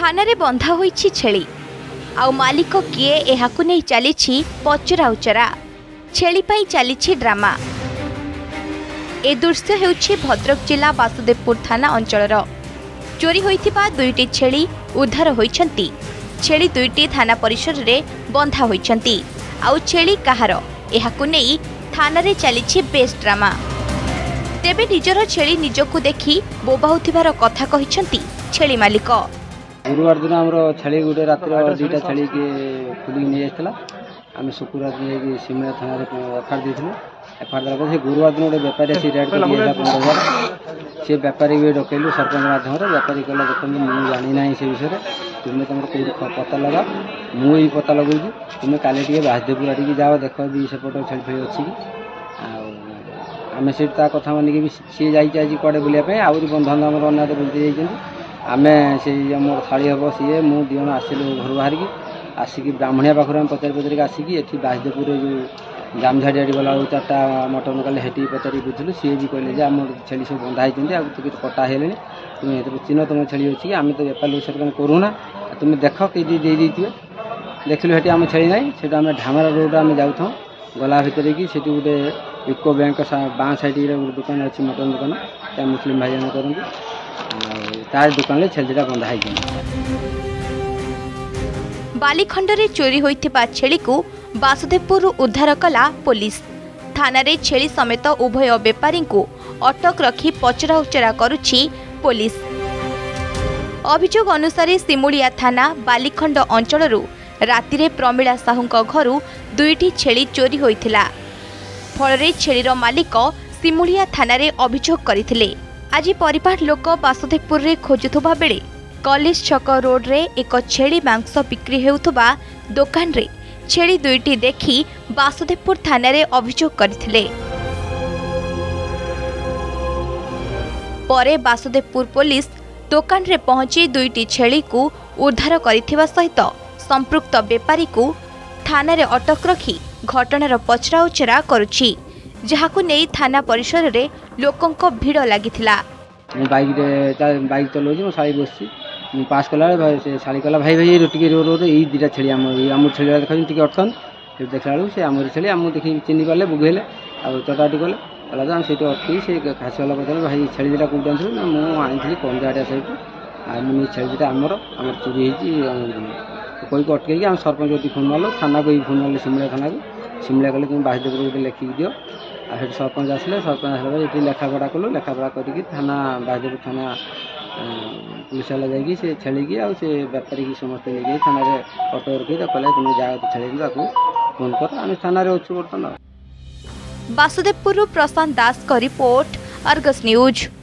थाना रे बंधा होईछि छेली आउ मालिक किए एहाकु नै चलीछि पचरा उचरा छेली पाई चलीछि ड्रामा। ए दृश्य हेउछि भद्रक जिला वासुदेवपुर थाना अंचलर चोरी होइथिबा दुईटी छेली उद्धार होइछंती। छेली दुईटी थाना परिसर रे बंधा होइछंती आउ छेली कहार एहाकु नै थाना रे चलीछि बेस ड्रामा। तेबे निजर छेली निजकु देखि बोबाउथिबार कथा कहिछंती छेली मालिक। गुरुवार दिन आम छेली गोटे रात दुईटा छेली के खुली नहीं जाता आम शुक्रवार दिन सिमला थाना एफआईआर देथिलु। एफआईआर देला से गुरुवार दिन गोटे बेपारी आसी रेड कर 15,000 से बेपारी भी डकैलु सरपंच माध्यम बेपारी कहला देखो मुझे जानी ना से विषय तुम्हें तुम कौट पता लगा मुझे पता लगू तुम्हें काली टे बासदेवपुर टी जाओ देख भी सेपट छेली फेली अच्छी आम से कथा मानिक सी जाइए कड़े बुलापी आहरी बंधुबांधव अनाथ बुलते जाइए आम से मोर थाली हम सी मु दिजन आसिलु घर बाहर की आसिक ब्राह्मणिया पाखर आम पचारि पचारिक आसिक ये बासदेवपुर जो जामझाड़ी गला 4टा मटन कले हेटी पचारि बुझलु सी भी कहले आम छेली सब बंधा होती कटा है तुम्हें चिन्ह तुम छेली अच्छी आम तो बेपार लोक तुम करूना तुम्हें देख कि दे देखिलु हेटी आम छेली नाई से आम ढामरा रोड आम जाऊँ गला भितर की गोटे यूको बैंक बाँ साइड गोटे दुकान अच्छी मटन दुकान मुस्लिम भाई जन करती तार दुकान छेलीटा बंधा है। बालीखंडरे चोरी होइथिबा छेली को वासुदेवपुर उद्धार कला पुलिस। थाना रे छेली समेत उभय बेपारी को अटक रखी पचरा उचरा करुछि पुलिस। अभियोग अनुसार सिमुलिया थाना बालीखंड अंचलरू रातिरे प्रमिला साहुंक घरू दुईटी छेली चोरी होइथिला। फलरे छेलीर मालिक सिमुलिया थाना रे अभियोग करथिले। आज परिवार लोक वासुदेवपुर रे खोजुथुबा बेले कॉलेज छक रोड रे एक छेली मांस बिक्री हेउथुबा दुकान रे छेली दुईटी देखि वासुदेवपुर थाना रे अभियोग करथिले। परे वासुदेवपुर पुलिस दुकान रे पहुंची दुईटी छेली को उद्धार करिथिबा सहित संपृक्त बेपारी को थाना रे अटक रखी घटनार पचरा उचरा करुछि, जहाकु नै थाना परिसर रे लोकंक भीड़ लागिथिला। मु बाइक चलाऊँ मो शाड़ी बस पास कला से शाड़ी कला भाई भाई रोटी रोड ये दुटा छेली आम छेली देखा अटकन देखला बेलू से आम छेली आम देखिए चिन्ह पारे बुझेले चटाटी कले कला तो से अटक से खासीवाला पचारे भाई छेली दुटा कौट आनी मुझे कंजाड़िया सहित मुझे छेली दुटा आमर चोरी होती कहीक अटक आम सरपंच फोन मारो थाना को फोन मारे सिमला थाना को सिमला कले तुम बासदेवपुर गोटे लिखिक दियो आ सरपंच आसिले सरपंच ये लेखापढ़ा कलु लेखापढ़ा करके थाना बासदेवपुर थाना पुलिस वाला जाकि से छेली की से बेपारी की समस्त लेकिन थाना अटो रखी कहले तुम जाओ छेली फोन कर आम थाना अच्छु बर्तमान। वासुदेवपुर प्रशांत दास का रिपोर्ट, अर्गस न्यूज।